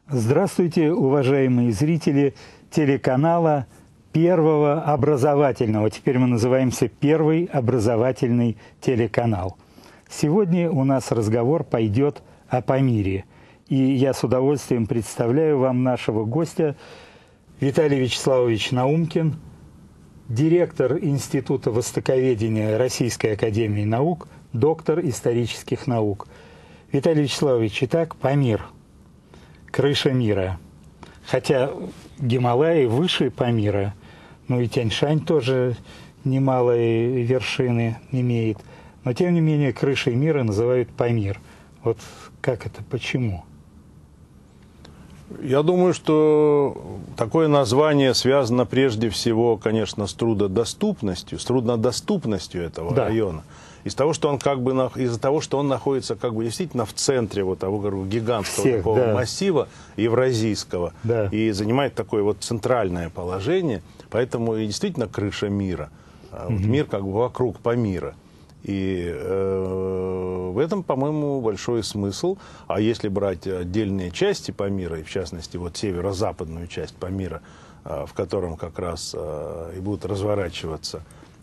Здравствуйте, уважаемые зрители телеканала Первого образовательного. Теперь мы называемся Первый образовательный телеканал. Сегодня у нас разговор пойдет о Памире. И я с удовольствием представляю вам нашего гостя Виталий Вячеславович Наумкин, директор Института востоковедения Российской академии наук, доктор исторических наук. Виталий Вячеславович, итак, Памир. Крыша мира. Хотя Гималаи выше Памира, но и Тянь-Шань тоже немалые вершины имеет. Но тем не менее крышей мира называют Памир. Вот как это, почему? Я думаю, что такое название связано прежде всего, конечно, с труднодоступностью этого района. Из-за того, что он находится действительно в центре вот того гигантского массива евразийского и занимает такое центральное положение, поэтому и действительно крыша мира. Мир вокруг Памира. И в этом, по-моему, большой смысл. А если брать отдельные части Памира, и в частности северо-западную часть Памира, в котором как раз и будут разворачиваться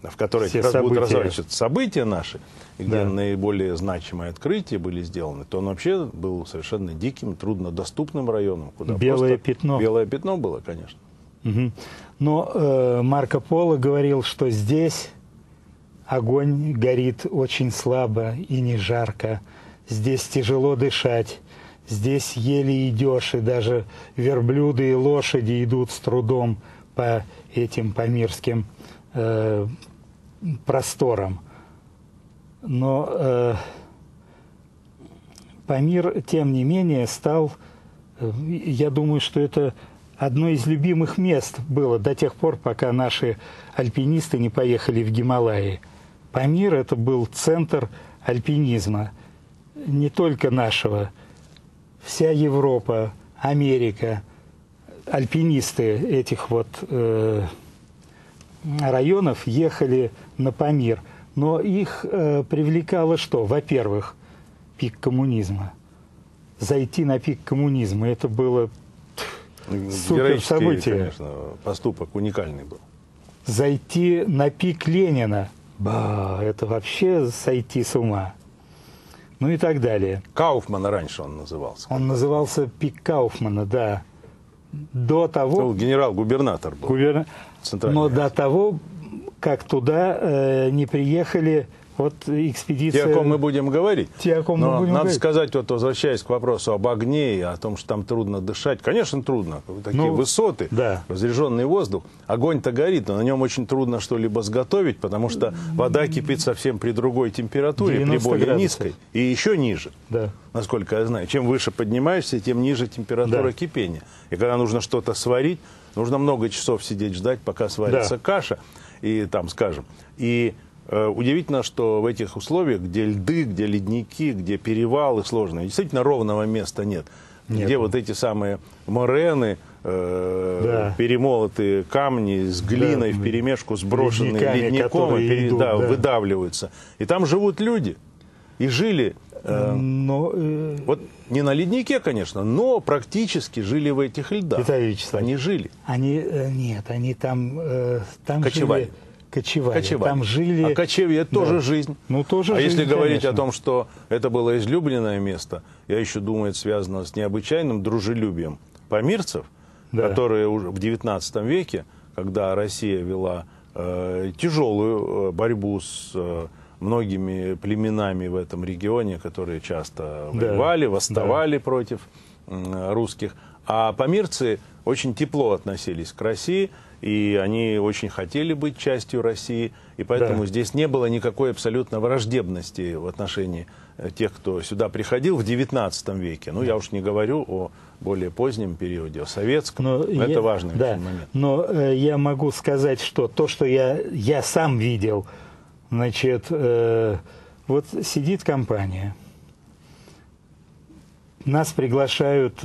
события наши, где наиболее значимые открытия были сделаны, то он вообще был совершенно диким, труднодоступным районом. Куда Белое пятно. Белое пятно было, конечно. Угу. Но Марко Поло говорил, что здесь огонь горит очень слабо и не жарко, здесь тяжело дышать, здесь еле идешь, и даже верблюды и лошади идут с трудом по этим памирским просторам. Но Памир, тем не менее, стал, я думаю, что это одно из любимых мест было до тех пор, пока наши альпинисты не поехали в Гималаи. Памир – это был центр альпинизма, не только нашего. Вся Европа, Америка, альпинисты этих районов ехали на Памир. Но их привлекало что? Во-первых, пик коммунизма. Зайти на пик коммунизма – это было супер событие. Конечно, поступок уникальный был. Зайти на пик Ленина – это вообще сойти с ума. Ну и так далее. Кауфмана раньше он назывался. Он назывался пик Кауфмана, да. До того... Генерал-губернатор был. Но до того, как туда не приехали экспедиция... Те, о ком мы будем говорить. Надо сказать, возвращаясь к вопросу об огне и о том, что там трудно дышать. Конечно, трудно. Такие высоты, разряженный воздух. Огонь-то горит, но на нем очень трудно что-либо сготовить, потому что вода кипит совсем при другой температуре, при более низкой. И еще ниже, насколько я знаю. Чем выше поднимаешься, тем ниже температура кипения. И когда нужно что-то сварить, нужно много часов сидеть, ждать, пока сварится каша. И там, скажем, удивительно, что в этих условиях, где льды, где ледники, где перевалы сложные, действительно ровного места нет. Где эти самые морены, перемолотые камни с глиной вперемешку, сброшенные ледником, выдавливаются. И там живут люди. И жили, не на леднике, конечно, но практически жили в этих льдах. Виталий Вячеславович, они жили. Они там кочевали. Там жили... А кочевье тоже жизнь. Тоже жизнь, если говорить конечно. о том, что это было излюбленное место, я еще думаю, это связано с необычайным дружелюбием памирцев, которые уже в XIX веке, когда Россия вела тяжелую борьбу с многими племенами в этом регионе, которые часто воевали, восставали против русских, а памирцы очень тепло относились к России, и они очень хотели быть частью России, и поэтому здесь не было никакой абсолютно враждебности в отношении тех, кто сюда приходил в XIX веке. Ну, я уж не говорю о более позднем периоде, о советском. Это важный момент. Но я могу сказать, что то, что я сам видел, значит, сидит компания, нас приглашают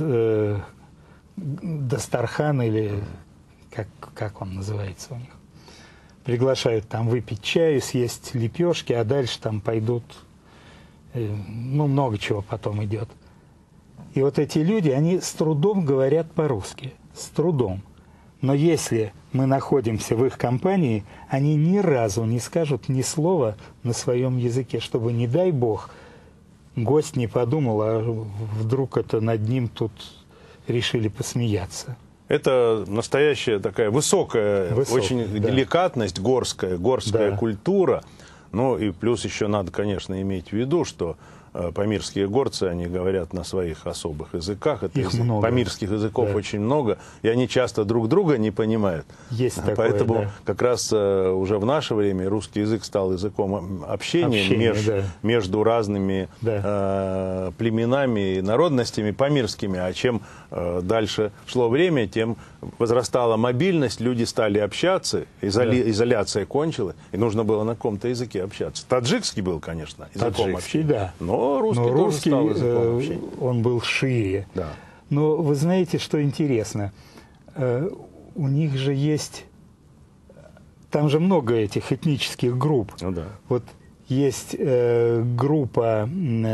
Дастархан или как он называется у них. Приглашают там выпить чаю, съесть лепешки, а дальше там пойдут, много чего потом идет. И вот эти люди, они с трудом говорят по-русски. С трудом. Но если мы находимся в их компании, они ни разу не скажут ни слова на своем языке, чтобы, не дай бог, гость не подумал, а вдруг это над ним тут решили посмеяться. Это настоящая такая высокая очень да. деликатность, горская да. культура. Ну и плюс еще надо, конечно, иметь в виду, что памирские горцы, они говорят на своих особых языках. Их много. Памирских языков да. очень много, и они часто друг друга не понимают. Есть такое, Поэтому да. как раз уже в наше время русский язык стал языком общения между разными племенами и народностями памирскими. А чем дальше шло время, тем возрастала мобильность, люди стали общаться, изоляция кончилась, и нужно было на каком-то языке общаться. Таджикский был, конечно, языком общения. Да. Но русский тоже стал языком общения. Он был шире. Да. Но вы знаете, что интересно? У них же есть... Там же много этих этнических групп. Ну, да. Вот есть группа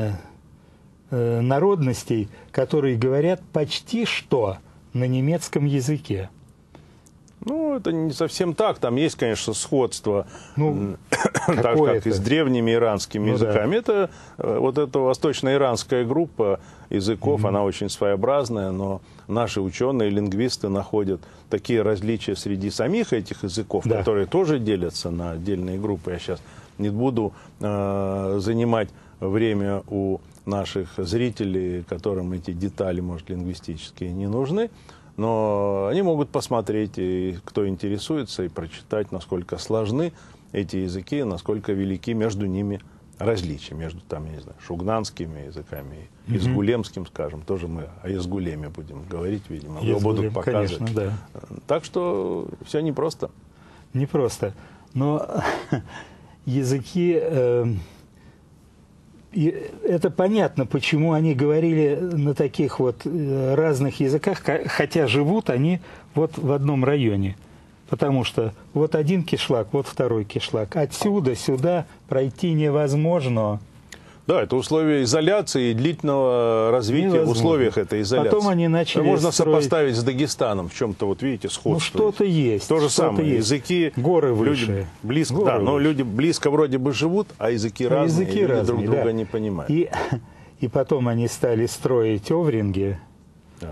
народностей, которые говорят почти что на немецком языке. Ну, это не совсем так. Там есть, конечно, сходство, так как и с древними иранскими языками. Да. Это вот эта восточно-иранская группа языков, она очень своеобразная, но наши ученые, лингвисты находят такие различия среди самих этих языков, которые тоже делятся на отдельные группы. Я сейчас не буду занимать время у наших зрителей, которым эти детали, может, лингвистические не нужны. Но они могут посмотреть, и кто интересуется, и прочитать, насколько сложны эти языки, насколько велики между ними различия, между там, я не знаю, шугнанскими языками и изгулемским, скажем. Тоже мы о Изгулеме будем говорить, видимо, его будут показывать. Конечно, да. Так что все непросто. Непросто. Но языки... И это понятно, почему они говорили на таких вот разных языках, хотя живут они вот в одном районе. Потому что вот один кишлак, вот второй кишлак. Отсюда сюда пройти невозможно. Да, это условия изоляции и длительного развития в условиях этой изоляции. Потом они начали можно сопоставить с Дагестаном в чем-то, вот видите, сходство. Ну, что-то есть. То же самое. Языки... Горы выше. Люди близко, да, но люди близко вроде бы живут, а языки разные, языки разные, друг друга не понимают. И потом они стали строить овринги. Да.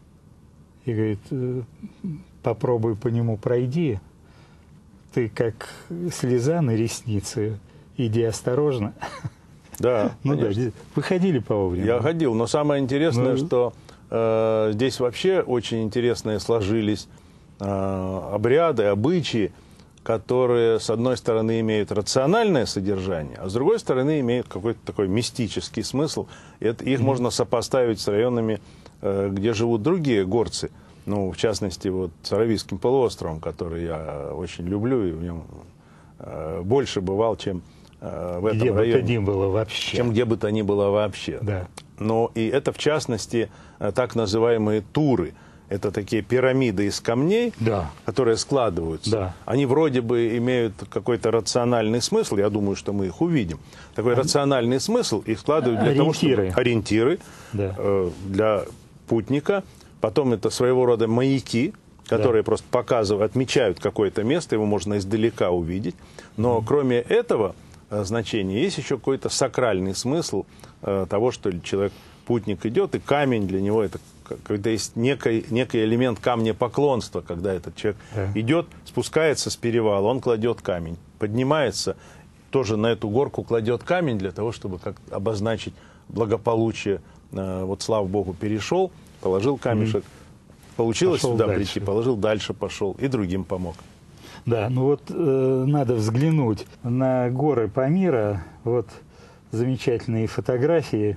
И говорит, попробуй по нему пройди. Ты как слеза на реснице. Иди осторожно. Да, ну да, вы ходили по оврину? Я ходил, но самое интересное, что здесь вообще очень интересные сложились обряды, обычаи, которые, с одной стороны, имеют рациональное содержание, а с другой стороны, имеют какой-то такой мистический смысл. Их можно сопоставить с районами, где живут другие горцы. Ну, в частности, вот с Аравийским полуостровом, который я очень люблю, и в нем больше бывал, чем в этом где районе, бы то ни было вообще. Чем где бы то ни было вообще. Да. Но и это, в частности, так называемые туры. Это такие пирамиды из камней, которые складываются. Да. Они вроде бы имеют какой-то рациональный смысл. Я думаю, что мы их увидим. Такой рациональный смысл. Их складывают для того, чтобы... Ориентиры. Для путника. Потом это своего рода маяки, которые просто показывают, отмечают какое-то место. Его можно издалека увидеть. Но кроме этого... значение. Есть еще какой-то сакральный смысл того, что человек, путник идет, и камень для него это когда есть некий элемент камнепоклонства, когда этот человек идет, спускается с перевала, он кладет камень, поднимается, тоже на эту горку кладет камень для того, чтобы как обозначить благополучие. Вот, слава Богу, перешел, положил камешек, получилось пошел сюда дальше. прийти, положил, дальше пошел, и другим помог. Да, ну вот надо взглянуть на горы Памира, вот замечательные фотографии,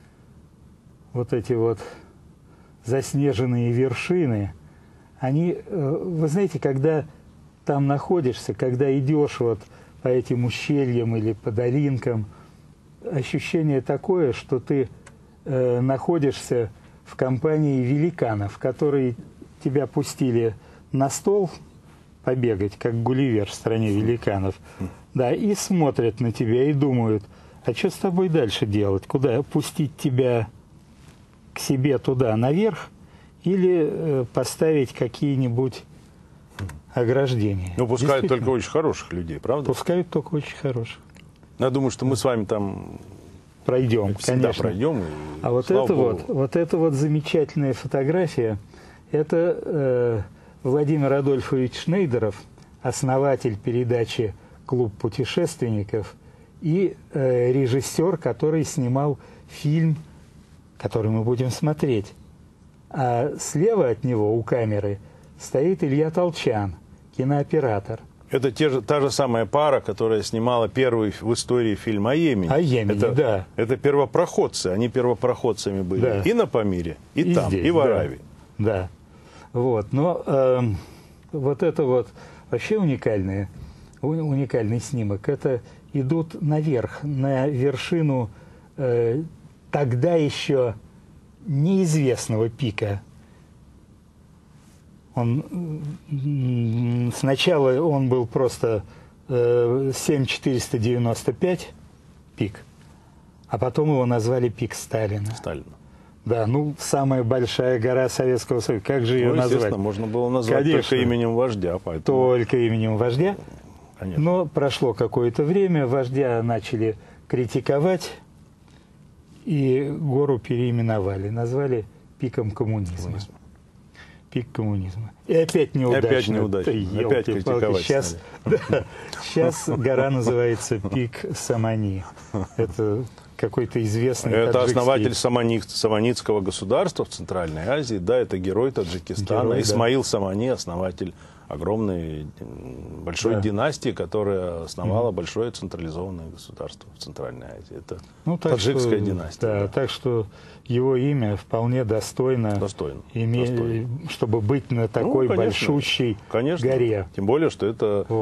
вот эти вот заснеженные вершины, они, вы знаете, когда там находишься, когда идешь вот по этим ущельям или по долинкам, ощущение такое, что ты находишься в компании великанов, которые тебя пустили на стол побегать, как Гулливер в стране великанов, да, и смотрят на тебя и думают, а что с тобой дальше делать, куда пустить тебя к к себе туда наверх или поставить какие-нибудь ограждения. Ну, пускают только очень хороших людей, правда? Пускают только очень хороших. Я думаю, что мы с вами там пройдем, всегда конечно. пройдем. А вот эта вот замечательная фотография, это Владимир Адольфович Шнейдеров, основатель передачи «Клуб путешественников» и режиссер, который снимал фильм, который мы будем смотреть. А слева от него у камеры стоит Илья Толчан, кинооператор. Это та же самая пара, которая снимала первый в истории фильм о Йемене. О Йемене, да. Это первопроходцы. Они первопроходцами были да. И на Памире, и там, здесь, и в Аравии. Да. Вот. Но вот это вот вообще уникальный снимок. Это идут наверх, на вершину тогда еще неизвестного пика. Сначала он был просто 7495 пик, а потом его назвали пик Сталина. Да, ну, самая большая гора Советского Союза. Как же ее назвать? Естественно, можно было назвать только именем вождя. Поэтому... Только именем вождя. Конечно. Но прошло какое-то время, вождя начали критиковать, и гору переименовали, назвали пиком коммунизма. Пик коммунизма. И опять неудачно. Опять неудачно. Опять критиковать. Сейчас гора называется пик Самани. Это какой-то известный Это основатель Саманидского государства в Центральной Азии. Да, это герой Таджикистана. Исмаил Самани, основатель огромной, большой династии, которая основала большое централизованное государство в Центральной Азии. Это таджикская династия. Да, так что его имя вполне достойно. Чтобы быть на такой большущей горе. Тем более, что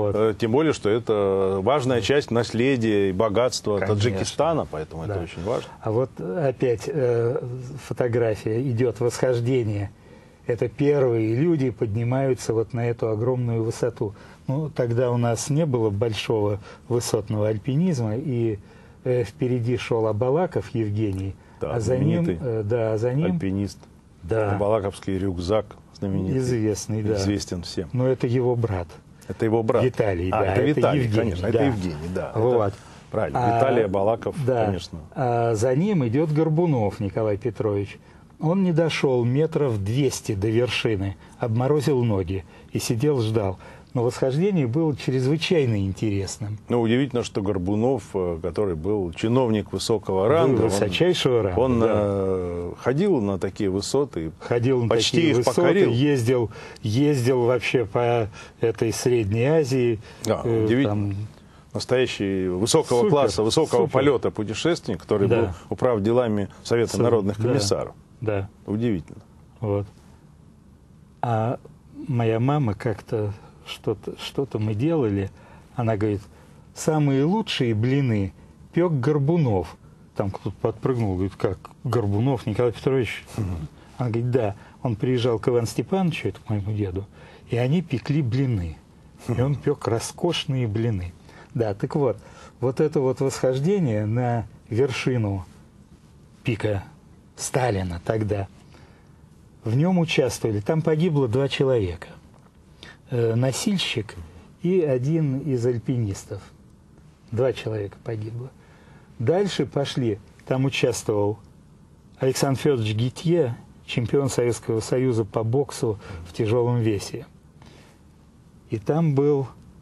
это важная часть наследия и богатства Таджикистана, поэтому это очень важно. А вот опять фотография идет восхождение. Это первые люди поднимаются вот на эту огромную высоту. Ну, тогда у нас не было большого высотного альпинизма, и впереди шел Абалаков Евгений, а за ним альпинист, Абалаковский рюкзак знаменитый, известен всем. Но это его брат. Это его брат. Виталий, это Виталий, Евгений, конечно, это Евгений, да. Вот. Правильно, Виталий Абалаков, конечно. А за ним идет Горбунов Николай Петрович. Он не дошел метров 200 до вершины, обморозил ноги и сидел, ждал. Но восхождение было чрезвычайно интересным. Ну, удивительно, что Горбунов, который был чиновник высокого ранга, высочайшего ранга, он ходил на такие высоты, почти их покорил. Ездил вообще по этой Средней Азии. Да, удивительно. Настоящий высокого класса, высокого полета путешественник, который был управ делами Совета народных комиссаров. Да. Удивительно. Вот. А моя мама как-то что-то мы делали, она говорит, самые лучшие блины пек Горбунов. Там кто-то подпрыгнул, говорит, как Горбунов Николай Петрович? Она говорит, да, он приезжал к Ивану Степановичу, это к моему деду, и они пекли блины. И он пек роскошные блины. Да, так вот, вот это вот восхождение на вершину пика Сталина тогда, в нем участвовали, там погибло 2 человека, носильщик и один из альпинистов. 2 человека погибло. Дальше пошли, там участвовал Александр Федорович Гитье, чемпион Советского Союза по боксу в тяжелом весе. И там был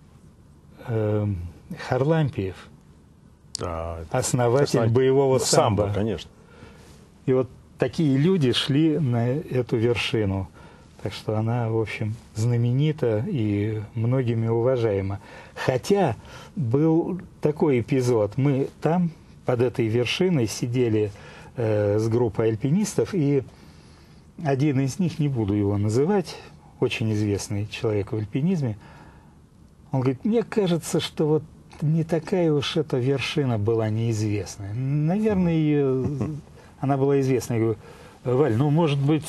Харлампиев, основатель боевого самбо. Конечно. И вот такие люди шли на эту вершину. Так что она, в общем, знаменита и многими уважаема. Хотя был такой эпизод. Мы там, под этой вершиной, сидели с группой альпинистов, и один из них, не буду его называть, очень известный человек в альпинизме, он говорит, мне кажется, что вот не такая уж эта вершина была неизвестная. Наверное, она была известна. Я говорю, Валь, ну, может быть,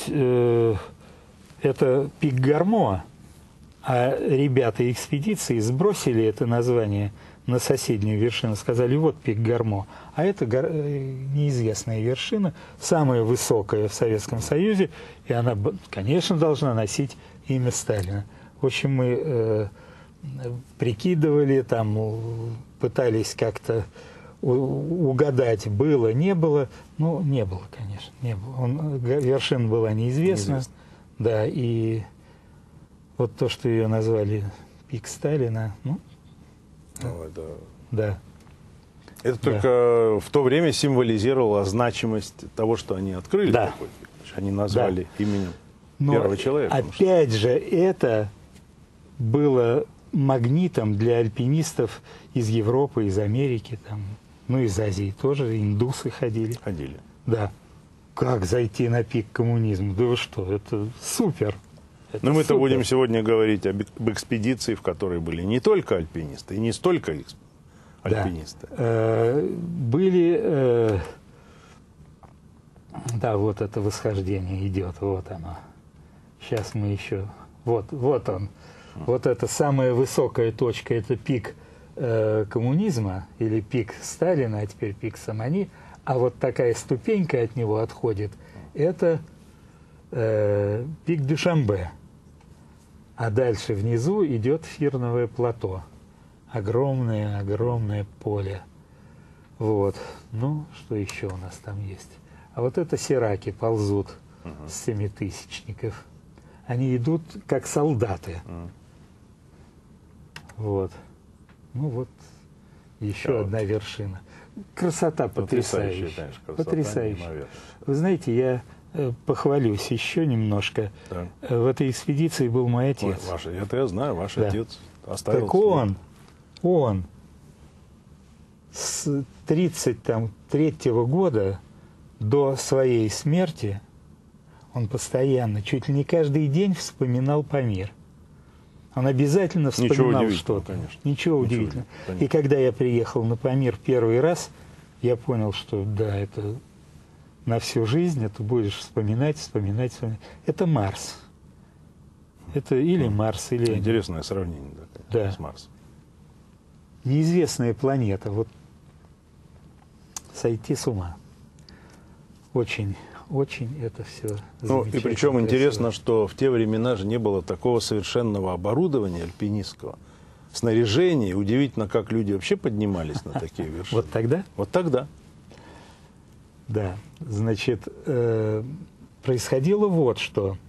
это пик Гармо, а ребята экспедиции сбросили это название на соседнюю вершину, сказали, вот пик Гармо. А это неизвестная вершина, самая высокая в Советском Союзе, и она, конечно, должна носить имя Сталина. В общем, мы прикидывали, там, пытались как-то угадать, было, не было. Ну, не было, конечно, не было. Вершина была неизвестна. Да, и вот то, что ее назвали пик Сталина, ну, это... да. Это только в то время символизировало значимость того, что они открыли такой пик. Они назвали именем первого человека. Опять же, это было магнитом для альпинистов из Европы, из Америки, там, ну, из Азии тоже, индусы ходили. Ходили. Да. Как зайти на пик коммунизма? Да вы что, это супер. Но мы-то будем сегодня говорить об экспедиции, в которой были не только альпинисты, и не столько альпинисты. Да. Были... Да, вот это восхождение идет, вот оно. Сейчас мы еще... Вот он. Вот это самая высокая точка, это пик коммунизма, или пик Сталина, а теперь пик Самани. А вот такая ступенька от него отходит, это пик Дюшанбе. А дальше внизу идет Фирновое плато. Огромное поле. Вот. Ну, что еще у нас там есть? А вот это сираки ползут с семитысячников. Они идут как солдаты. Вот. Ну вот, еще одна вершина. Красота потрясающая. Конечно, потрясающая. Вы знаете, я похвалюсь еще немножко. Да. В этой экспедиции был мой отец. Ой, это я знаю, ваш отец оставил. Так он с 1933 года до своей смерти, он постоянно, чуть ли не каждый день вспоминал Памир. Он обязательно вспоминал что-то. Ничего удивительного. И когда я приехал на Памир первый раз, я понял, что да, это на всю жизнь, это будешь вспоминать. Это Марс. Это или Марс, или... Интересное сравнение, да, с Марсом. Неизвестная планета. Вот сойти с ума. Очень это все. Ну, и причем интересно, что в те времена же не было такого совершенного оборудования альпинистского, снаряжения. Удивительно, как люди вообще поднимались на такие вершины. Вот тогда? Вот тогда. Да. Значит, происходило вот что.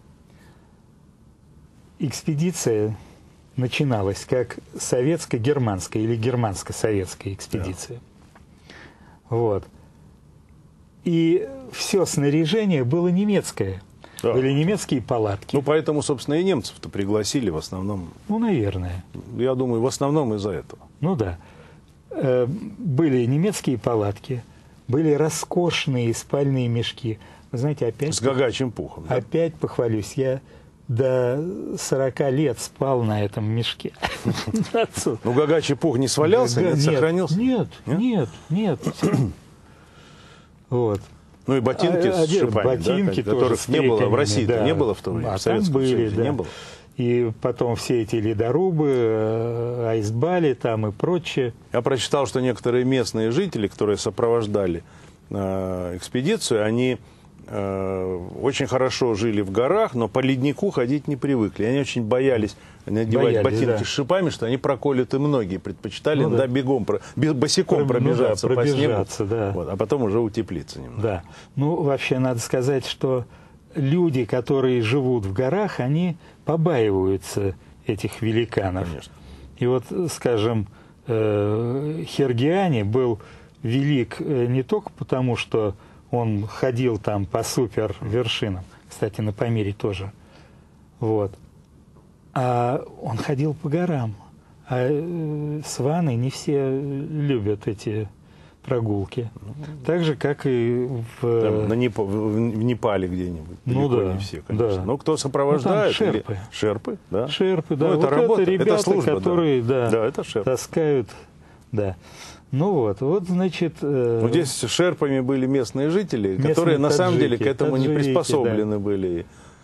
Экспедиция начиналась как советско-германская или германско-советская экспедиция. Да. Вот. И все снаряжение было немецкое. Да. Были немецкие палатки. Ну, поэтому, собственно, и немцев-то пригласили в основном. Ну, наверное. Я думаю, в основном из-за этого. Ну, да. Были немецкие палатки, были роскошные спальные мешки. Вы знаете, опять... С гагачьим пухом. Да? Опять похвалюсь. Я до 40 лет спал на этом мешке. Ну, гагачий пух не свалялся, сохранился? Нет. Вот. Ну и ботинки с шипами, ботинки да, которых не было в России, да. Не было в то время, в Советском Союзе не было. И потом все эти ледорубы, айсбали там и прочее. Я прочитал, что некоторые местные жители, которые сопровождали экспедицию, они очень хорошо жили в горах, но по леднику ходить не привыкли. Они очень боялись надевать ботинки с шипами, что они проколют, и многие предпочитали бегом, босиком пробежаться по снегу, да. Вот, а потом уже утеплиться немного. Да. Ну, вообще, надо сказать, что люди, которые живут в горах, они побаиваются этих великанов. Конечно. И вот, скажем, Хергиани был велик не только потому, что он ходил там по супер вершинам, кстати, на Памире тоже, вот. А он ходил по горам. А сваны не все любят эти прогулки. Так же, как и в Непале где-нибудь. Ну да, не все, конечно. Да. Но кто сопровождает? Ну, шерпы. Шерпы, да. Шерпы, да. Ну, это вот работа, это ребята, это служба, которые это таскают, да. Ну вот, значит... Ну, здесь шерпами были местные жители, которые на самом деле к этому не приспособлены были.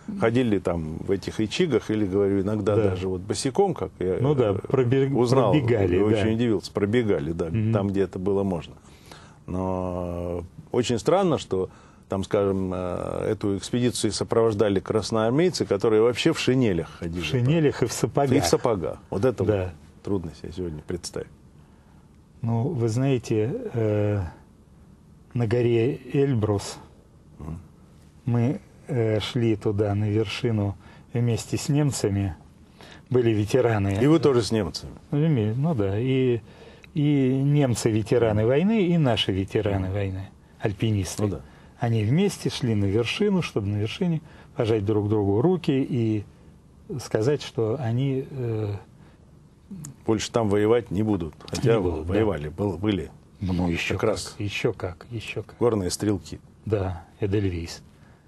ходили там в этих ичигах, или, говорю, иногда даже вот босиком, как я узнал, пробегали, очень удивился, пробегали, да, там, где это было можно. Но очень странно, что там, скажем, эту экспедицию сопровождали красноармейцы, которые вообще в шинелях ходили. В шинелях и в сапогах. И в сапогах. Вот это вот трудно себе сегодня представить. Ну, вы знаете, на горе Эльбрус мы шли туда, на вершину, вместе с немцами. Были ветераны. И вы тоже с немцами? Ну да, и немцы ветераны войны, и наши ветераны войны, альпинисты. Ну, да. Они вместе шли на вершину, чтобы на вершине пожать друг другу руки и сказать, что они... больше там воевать не будут. Хотя не будут, воевали, были. Ну, еще как раз еще как. Горные стрелки. Да, Эдельвейс.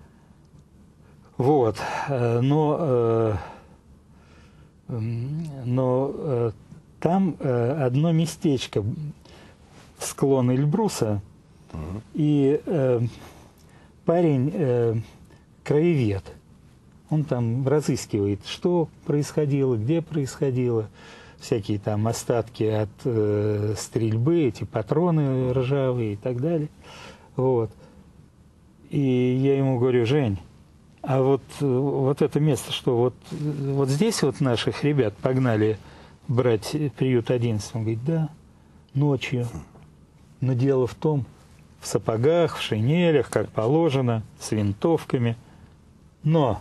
Вот. Но там одно местечко, склон Эльбруса, и парень краевед. Он там разыскивает, что происходило, где происходило, всякие там остатки от стрельбы, эти патроны ржавые и так далее. Вот. И я ему говорю: Жень, а вот это место, что вот здесь вот наших ребят погнали брать приют 11. Он говорит: да, ночью. Но дело в том, в сапогах, в шинелях, как положено, с винтовками. Но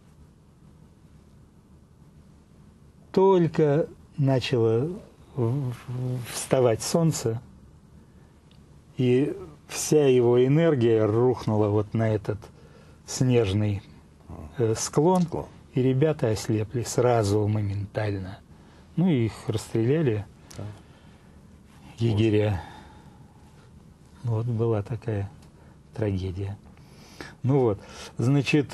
только начало вставать солнце, и вся его энергия рухнула вот на этот снежный склон, и ребята ослепли сразу, моментально. Ну, и их расстреляли егеря. Вот была такая трагедия. Ну вот, значит,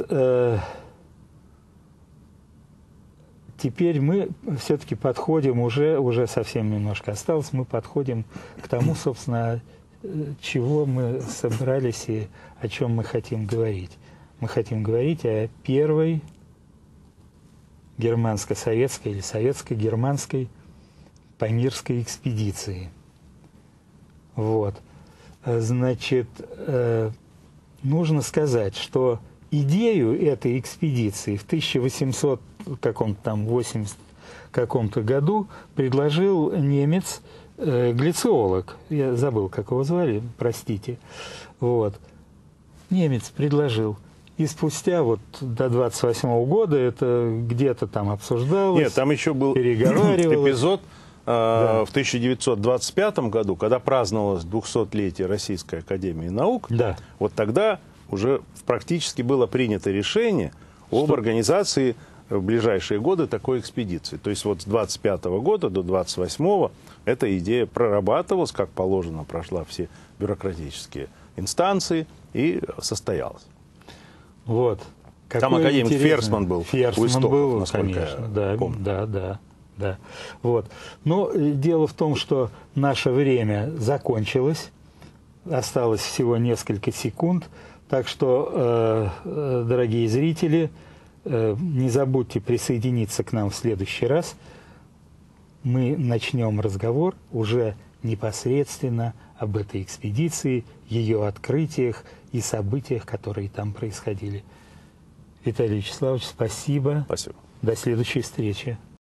теперь мы все-таки подходим, уже совсем немножко осталось, мы подходим к тому, собственно, чего мы собрались и о чем мы хотим говорить. Мы хотим говорить о первой германско-советской или советско-германской памирской экспедиции. Вот. Значит, нужно сказать, что идею этой экспедиции в 1800 80 каком-то году предложил немец, глициолог, я забыл, как его звали, простите, вот, немец предложил. И спустя вот до 28-го года это где-то там обсуждалось. Нет, там еще был эпизод в 1925 году, когда праздновалось 200-летие Российской академии наук. Да. Вот тогда уже практически было принято решение об организации в ближайшие годы такой экспедиции. То есть вот с 25 года до 28 эта идея прорабатывалась, как положено, прошла все бюрократические инстанции и состоялась. Вот. Там академик Ферсман был. Ферсман был, конечно, да. Вот. Но дело в том, что наше время закончилось, осталось всего несколько секунд, так что, дорогие зрители, не забудьте присоединиться к нам в следующий раз. Мы начнем разговор уже непосредственно об этой экспедиции, ее открытиях и событиях, которые там происходили. Виталий Вячеславович, спасибо. Спасибо. До следующей встречи.